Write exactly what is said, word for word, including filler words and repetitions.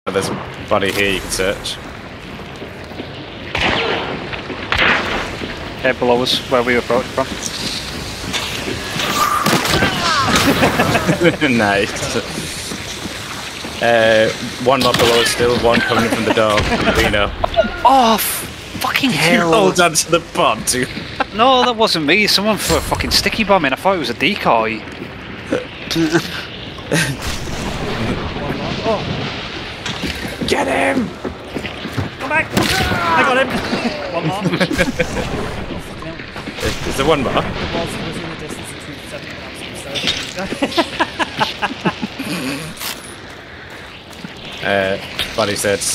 There's a body here you can search. Yeah, below us, where we approached from. Nice. Uh, one more below us still, one coming from the door. We know. Oh, fucking You hell! hold on to the pod, too. No, that wasn't me. Someone threw a fucking sticky bomb in. I thought it was a decoy. Oh. Get him! Come back! I got him! One more. Oh, fucking hell. Is, is there one more? The walls was in the distance of two seven pounds. Uh, body said